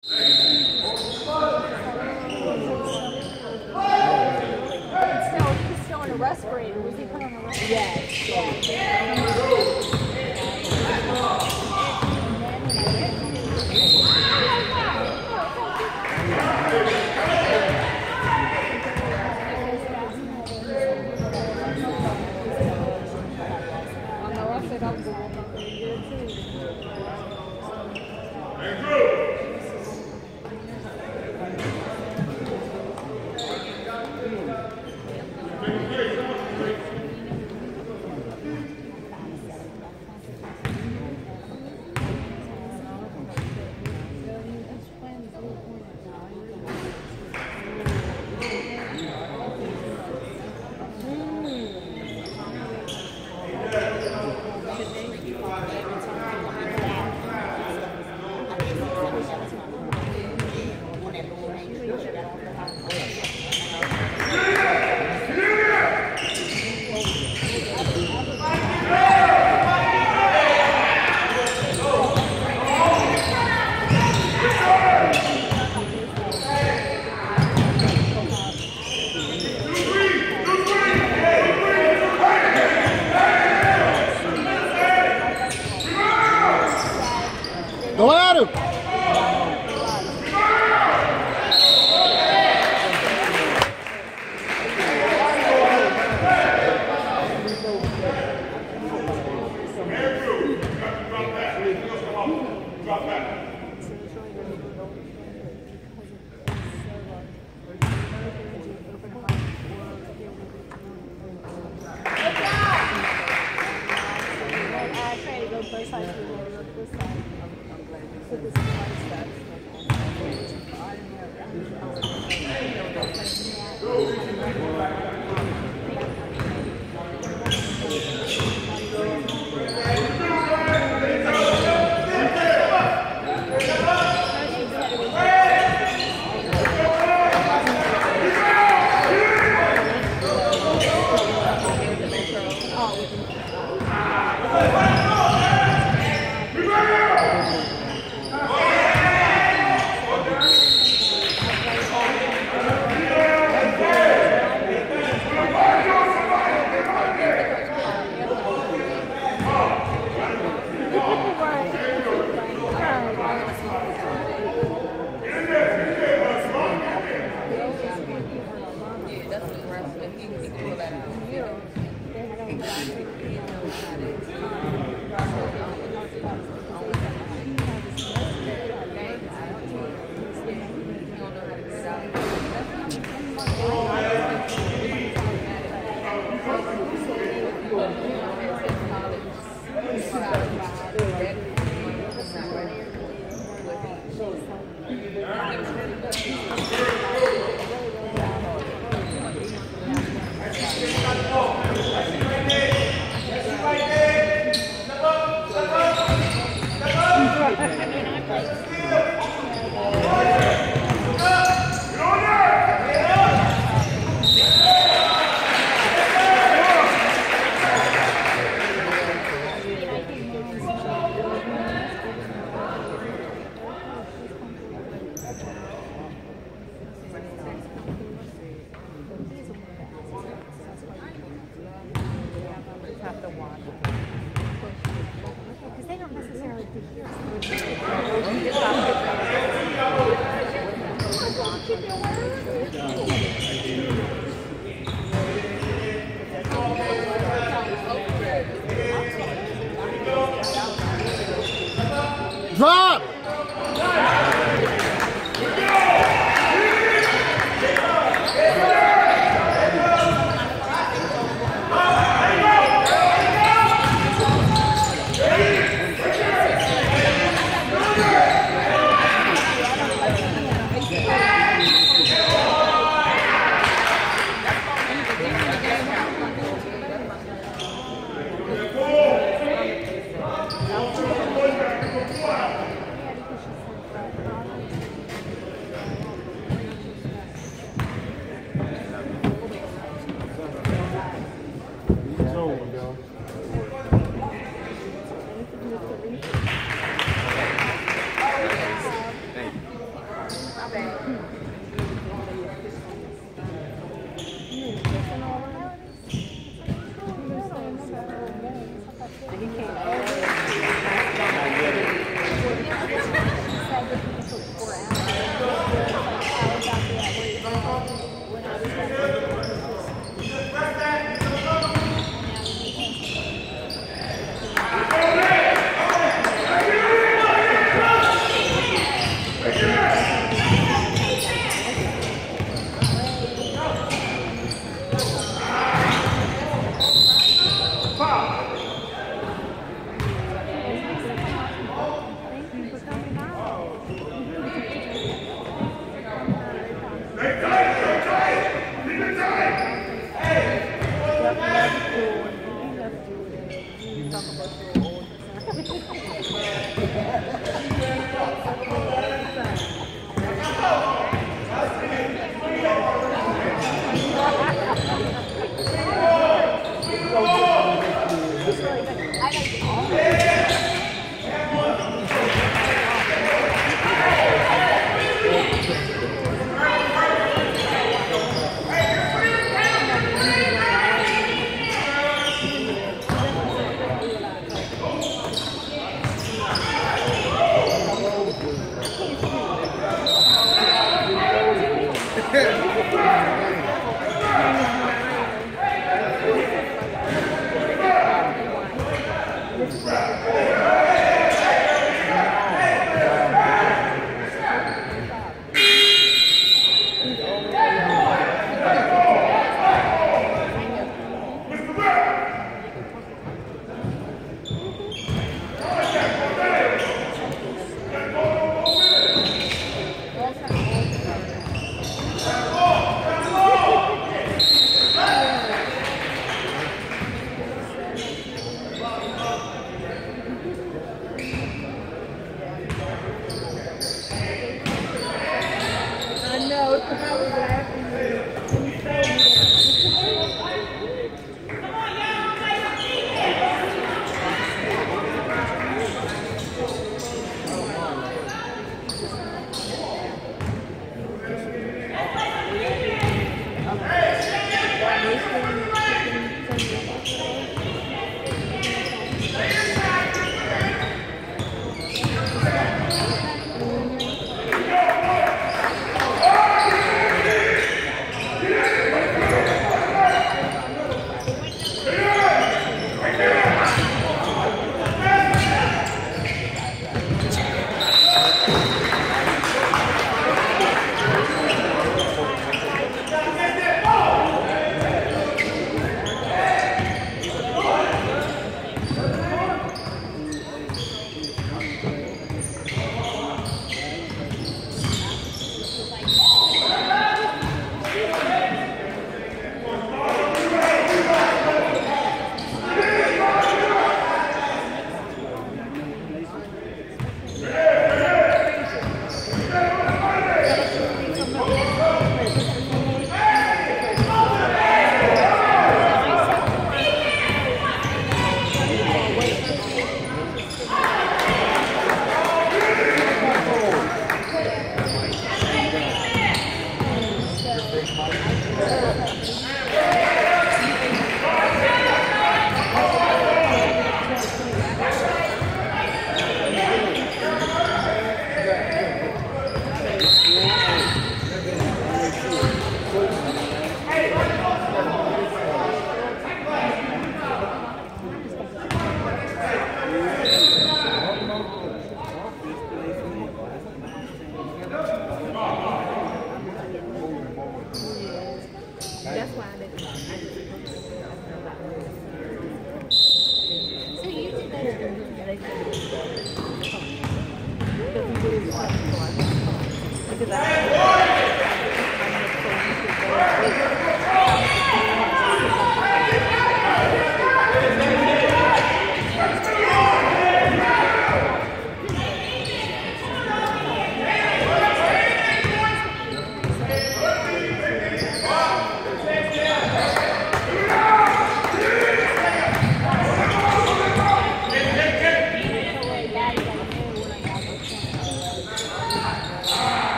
He's still on a respirator. Was he put on a respirator? Yes. Go at him!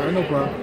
Alright, no problem.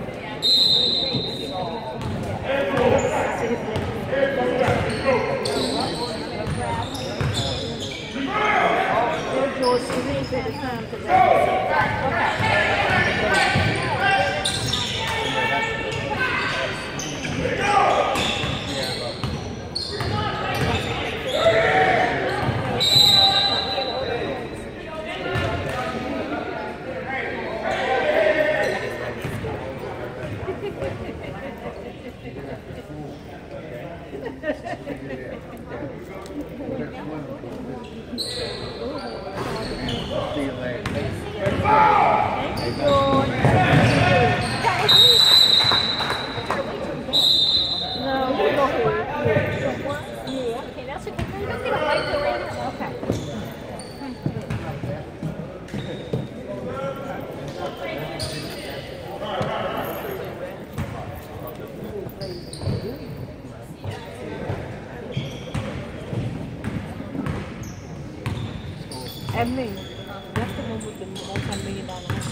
And me. That's the one with the multi-million-dollar house.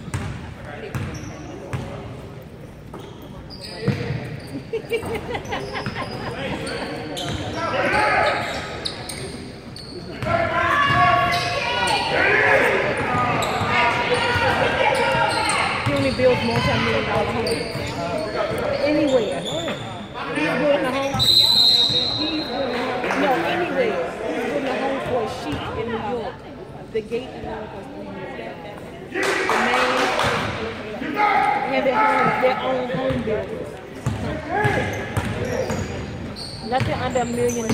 He only builds multi-million-dollar homes. Anywhere. He's building a home. No, anywhere. He's building a home for a sheep in New York. The gate in New York was 3 years ago. The main, and their own home builders. Nothing under $1 million.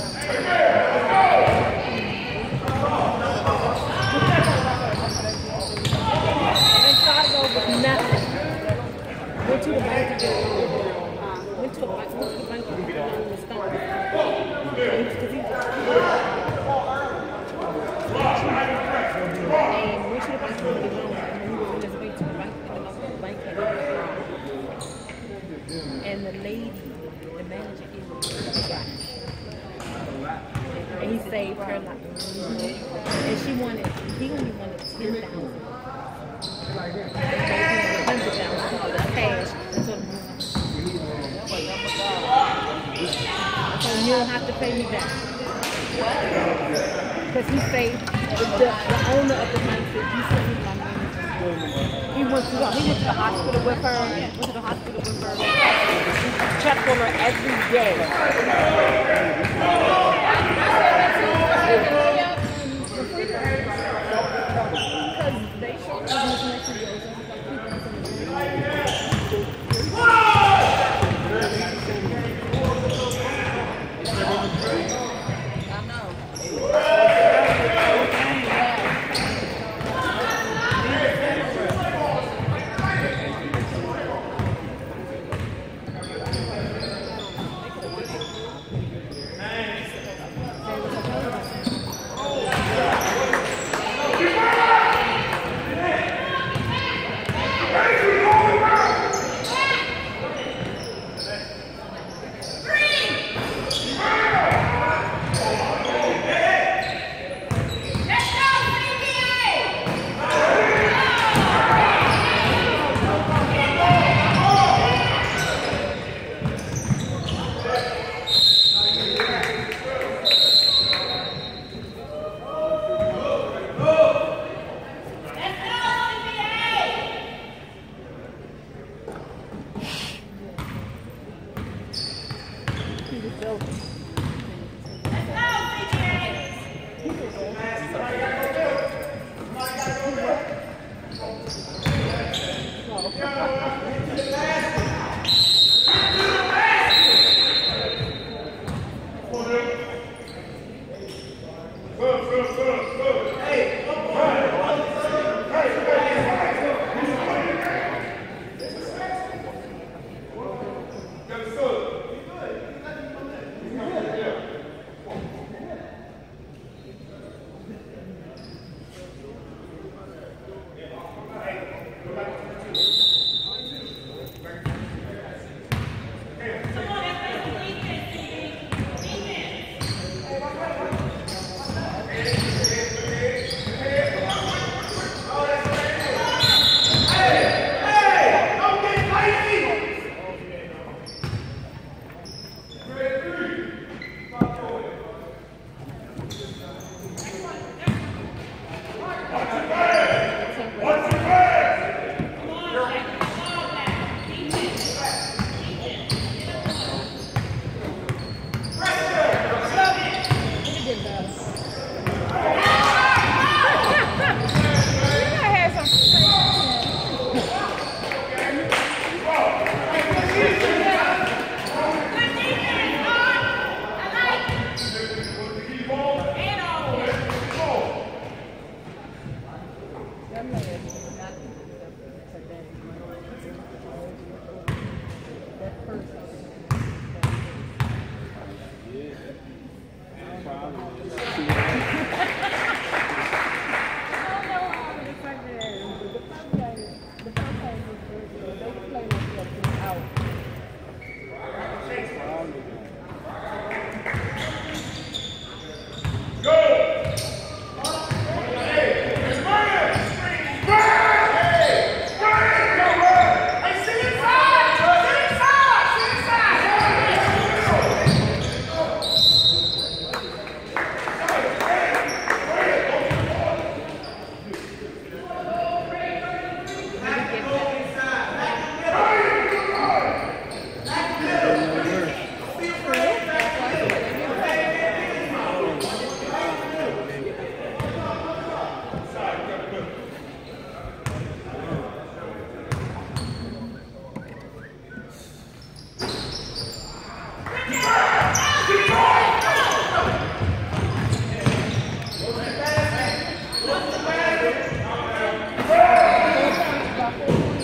And started over with nothing. Went to the bank to get a loan. Went to the bank to get a loan to start. And went to the bank to get a loan. And we were on his way to the bank to get a loan. The bank had a loan. And the lady, the manager, is and he saved her like, and she wanted, he only wanted 10,000. $100,000 cash. So you don't have to pay me back. Because he saved the owner of the money said, you saved my money. He went to the hospital with her. Checked on her every day.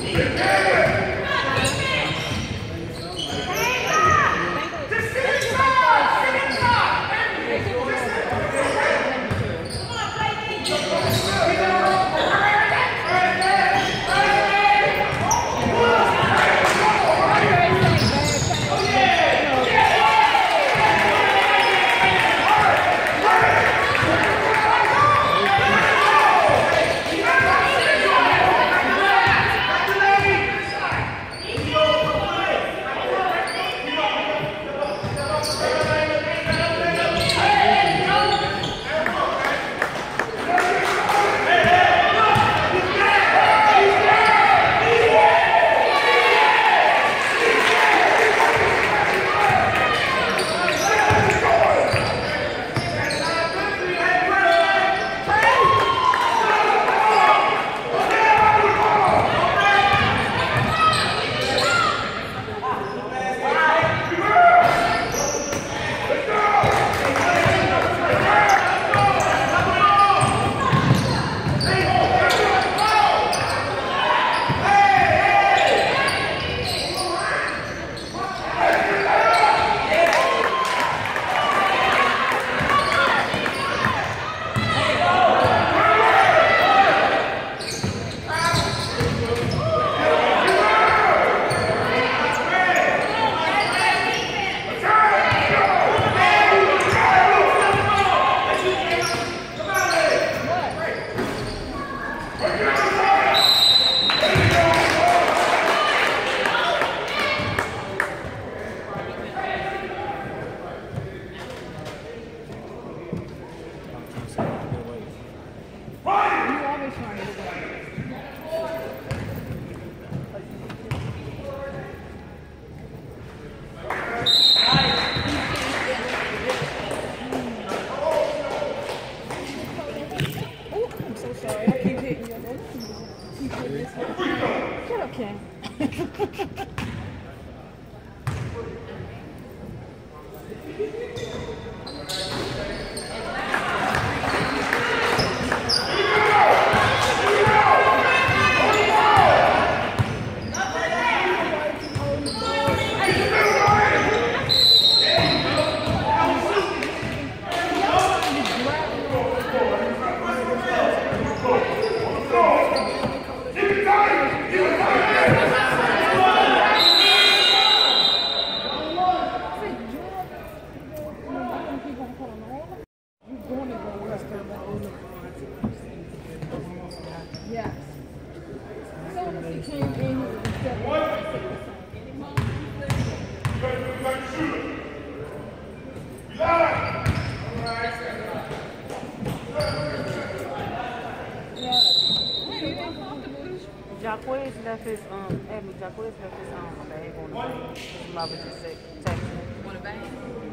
Jacquez left his Abby, Jacquez left his bag on the bag. His mother just said text him. On the bag?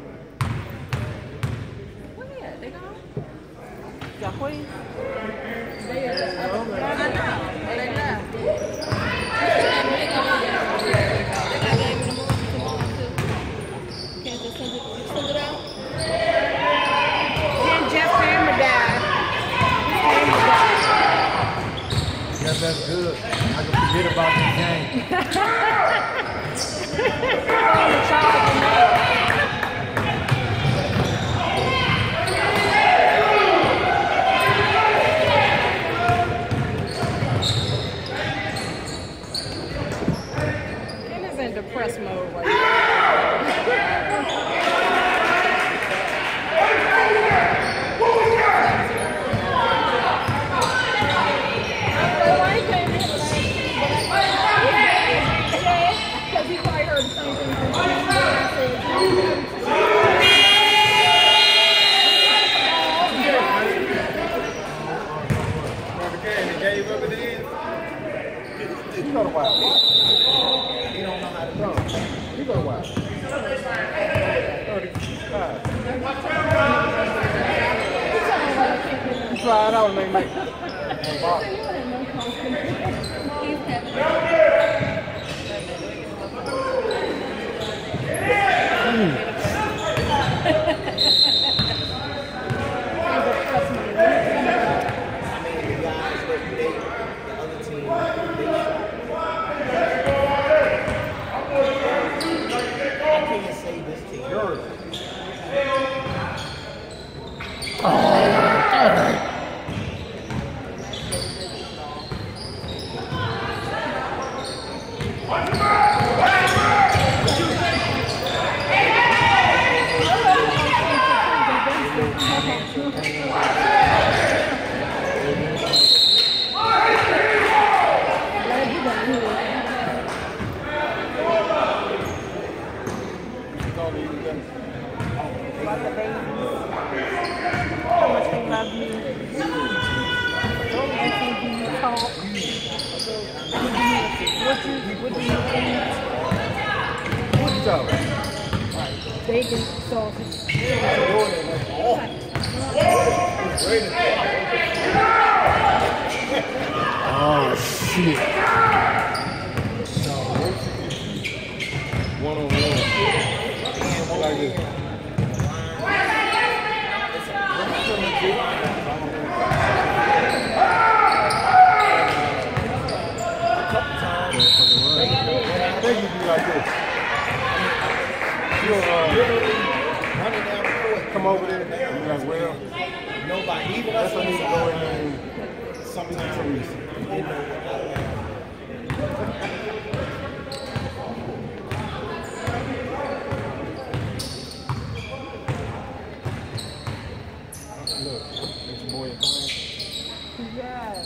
Where at? They gone? Jacquez? They are. I know. They left. They got game in the morning tomorrow too. Can't just send it out? Then Jeff Hammer died. Yeah, that's good. I can forget about the game. Ken is in depressed mode right now. You go to Wild. He don't know how to throw. You go to Wild. 35. You try it out and make Bacon, sausage. Oh, shit. One-on-one. Like this. They usually be like this. You'll running down the court, come over there, and you're like, well, nobody, even us, I need to go in there and sometimes. Look, it's your boy at home. Yeah.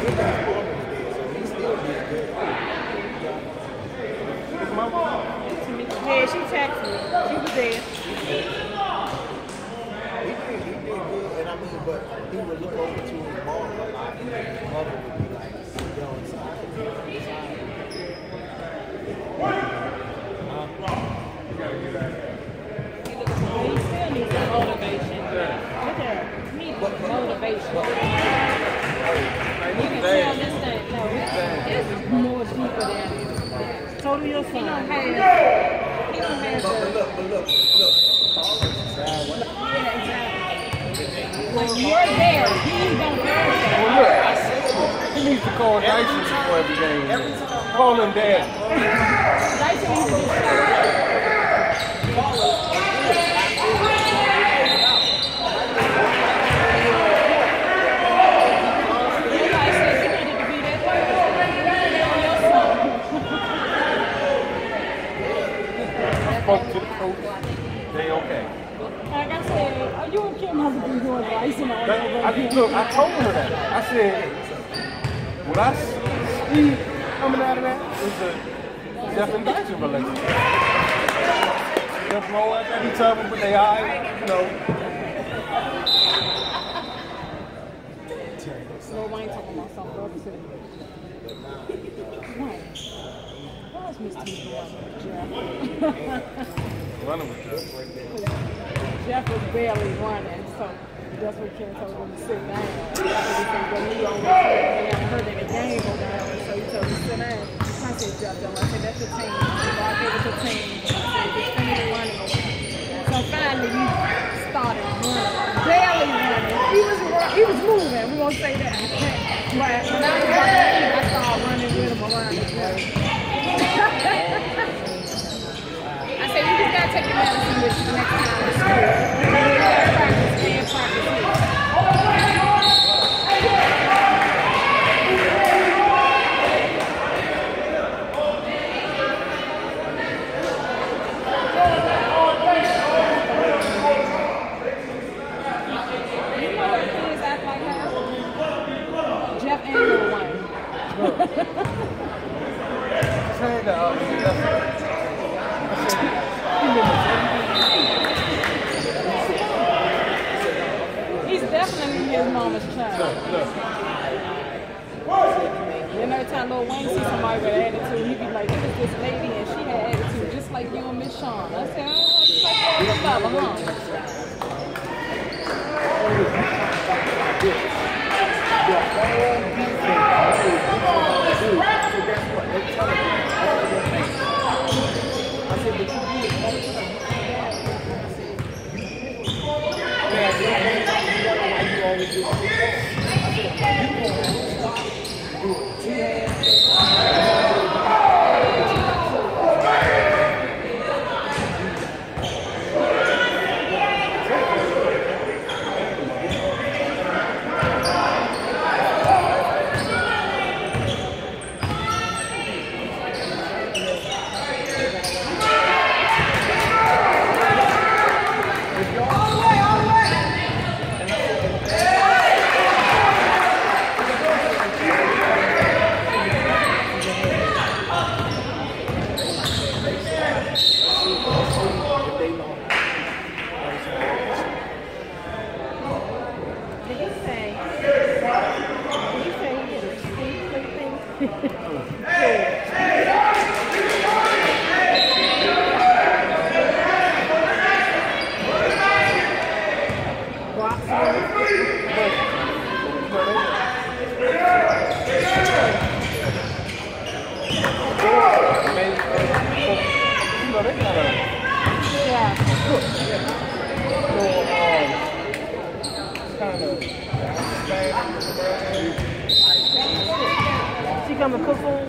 Yeah, she texted me. She was there. He did good, and I mean, but he would look over to his ball a lot, and his mother would be like, yo, it's all right. He still needs some motivation. Look at her. He needs motivation. You can tell this thing, no, it's more deeper than So do your son. he don't have But look. yeah, exactly. Like you're there, he don't care. Well, look, he needs to call Dyson before every game. Call him dad. Dyson needs to just show up. Nobody said you needed to be that way. Your son. I spoke to the coach. They okay. Like I said, you and Kim have been doing Dyson all over again. Look, I told her that. I said, what I see coming out of that is the Jeff and Dyson relationship. Jeff roll at each other, but they eyes, you know. Lil Wayne talking about something else too. Wayne, why is Mr. Jeff? Running with Jeff. Jeff was barely running, so that's what Ken told him to sit down. He said, well, he always hurt in the game or whatever, so he told him to sit down. I said, Jeff, though. I said, that's your team. God gave it to the team. I said, just finish running. So finally, he started running. Barely running. He was moving. We won't say that. But when I was running, I started running with him around the place. I said, you just gotta take your medicine with you next time to school. You gotta practice here. You know what kids act like now? Jeff and Lil Wayne. Say that, He's definitely his mama's child. look. And every time Lil Wayne sees somebody with attitude, he be like, look at this lady, and she had attitude just like you and Miss Shawn. I said, oh, just like you and Bubba, huh? She come to cook for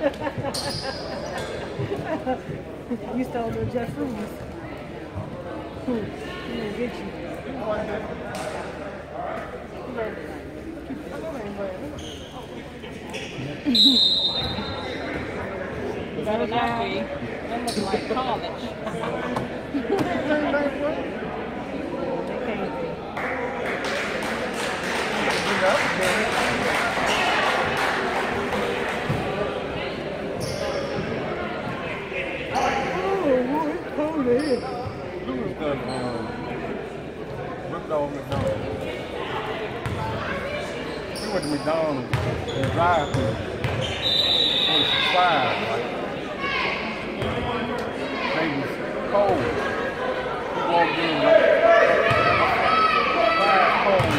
You stole the Jeff Fruits. He didn't get you. Better not be. That looks like college. Louis done ripped off McDonald's. He went to McDonald's and drive-through. It was fried, like they was cold. He walked in like fried cold,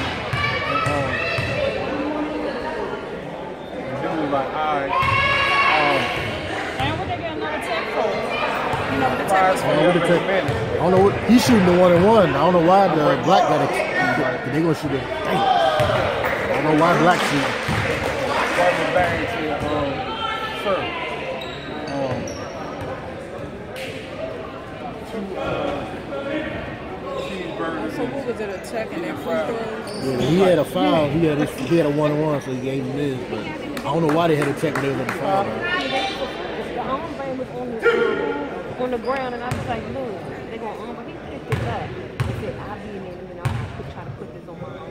and he was like, all right. And what they got another tech for? You know what the I tech is don't know what for? the tech. I don't know what he's shooting the 1-and-1. I don't know why the black got it. They gonna shoot it. Dang. I don't know why black shooting. Brought me back to sir. Cheeseburgers. So what was it, a tech and then free throws? Yeah, he had a foul. He had a 1-and-1, so he gave him this. But I don't know why they had a tech when they was on the foul. The arm band was on the ground, and I was like, look, they're going to but he picked it back. He said, I'll be in there in a minute. I'll try to put this on my own.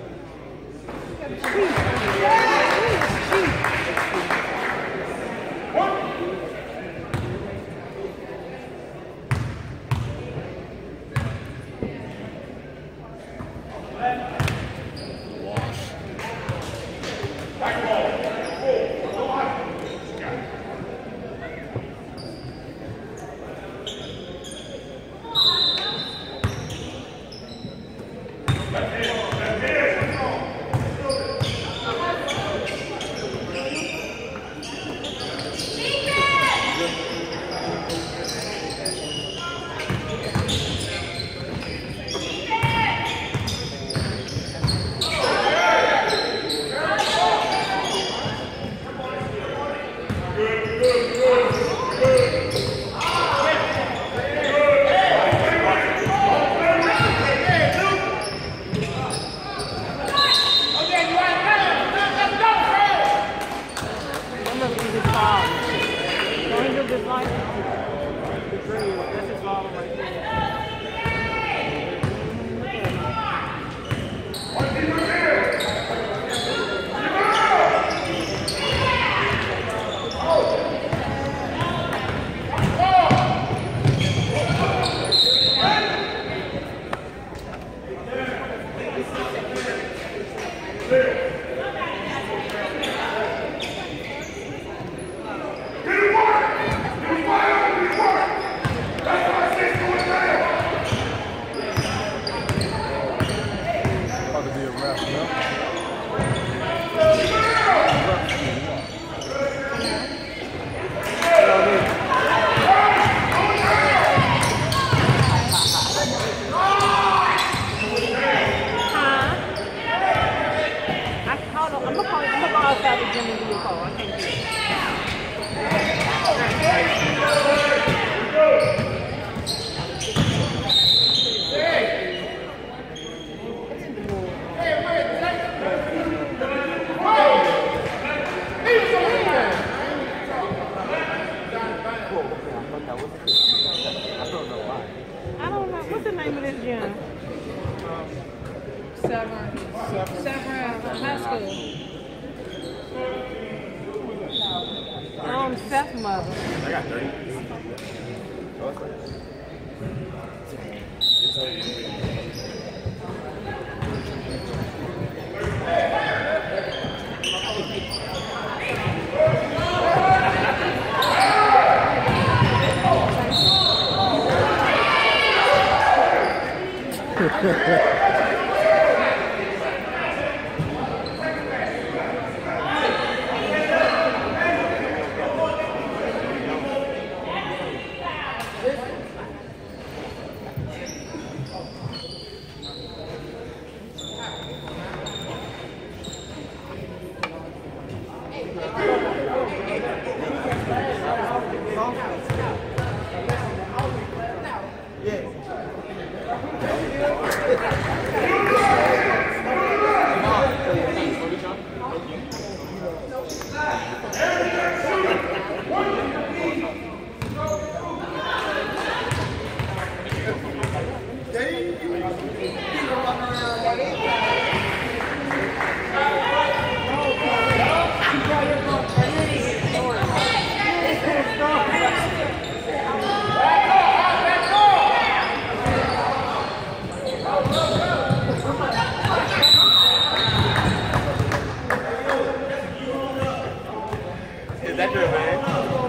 Severn High School. Seth's mother. I got 30. that good, man.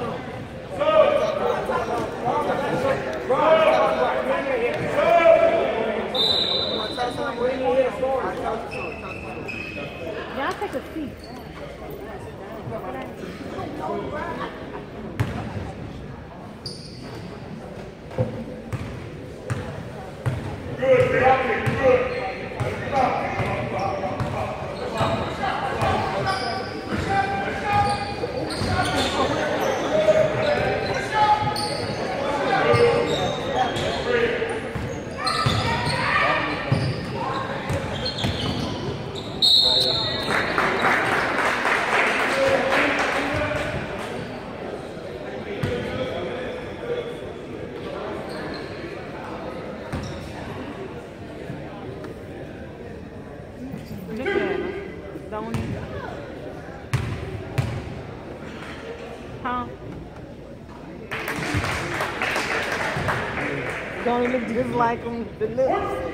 Y'all take a seat. Huh? Don't look just like them, the lips.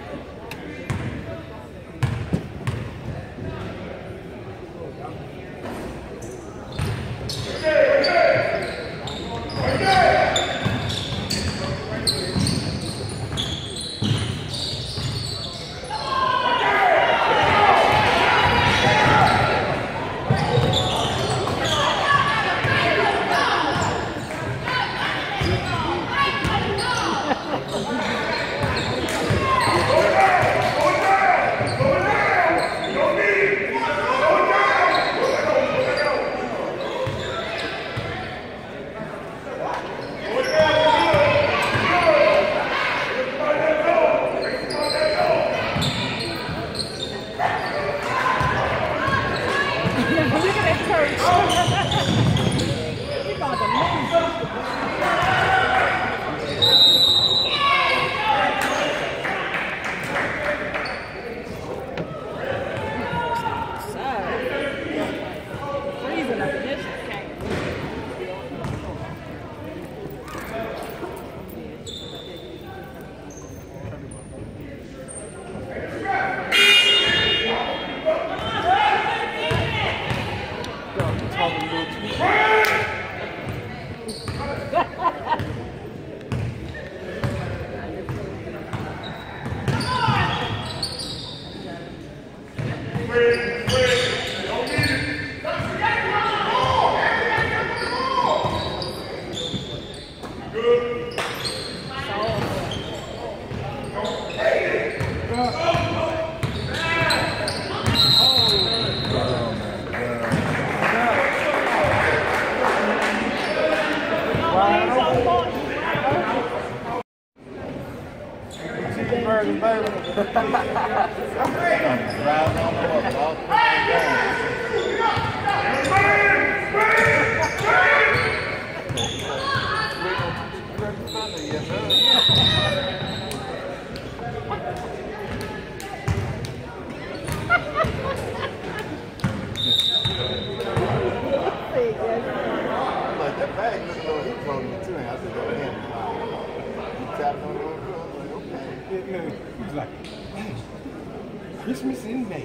He's like, hey, Christmas in May.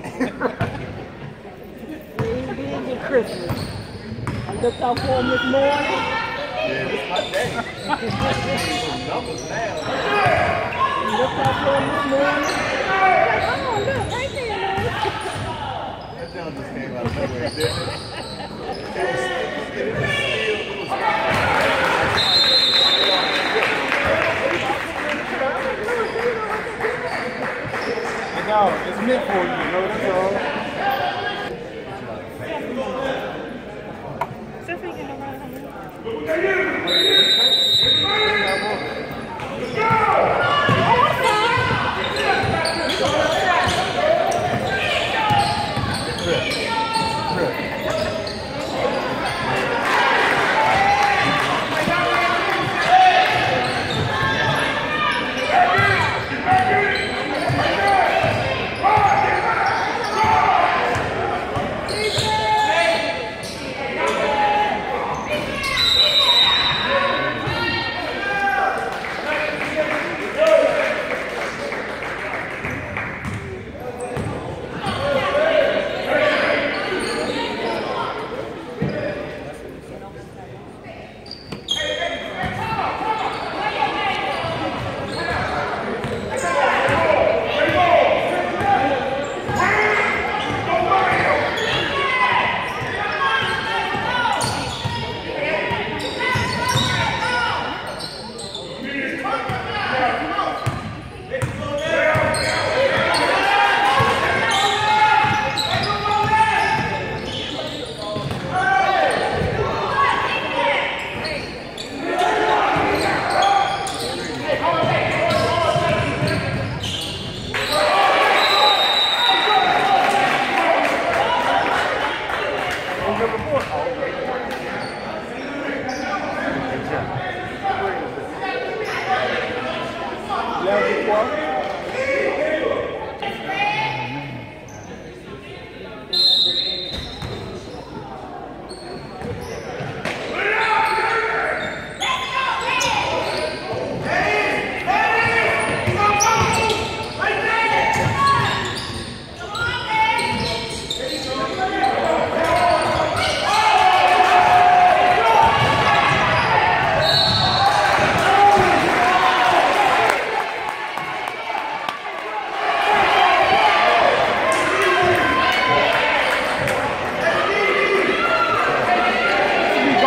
We ain't big in Christmas. I looked out for him this morning. Yeah, this is my day. Some numbers now. Looked out for him this morning. Like, oh, look, right there, man. That John just came out of nowhere, didn't it? It was no, it's meant for you, that's all.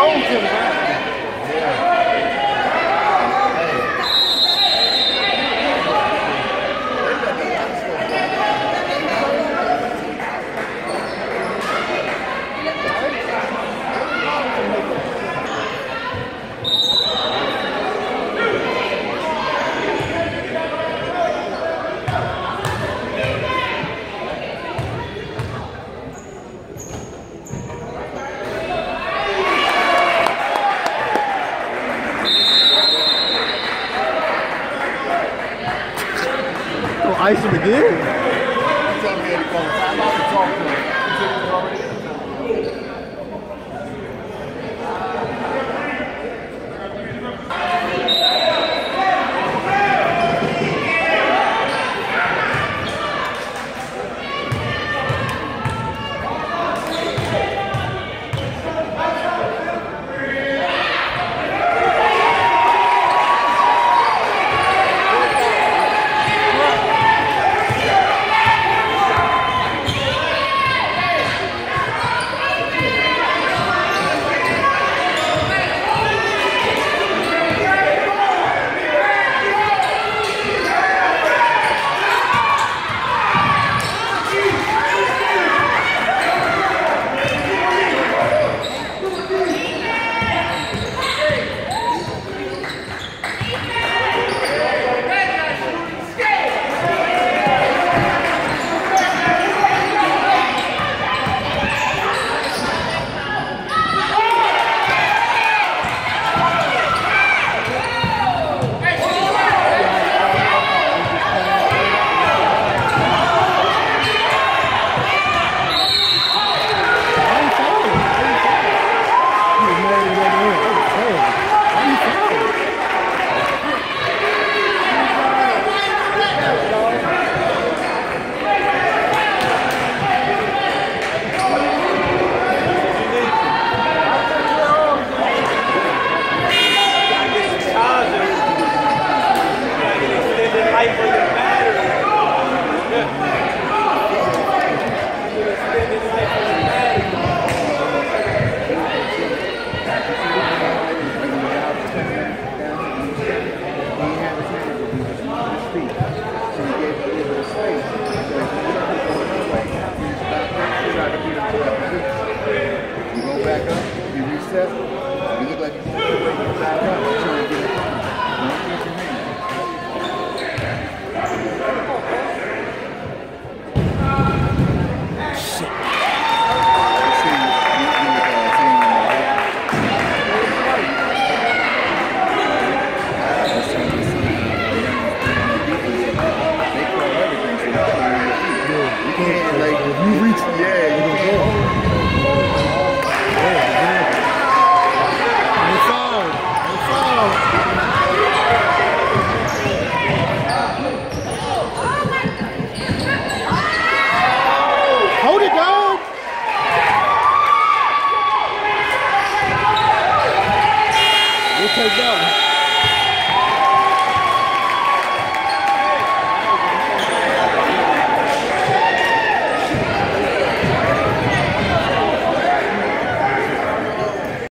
chose him, man. Ice him again? Take that one.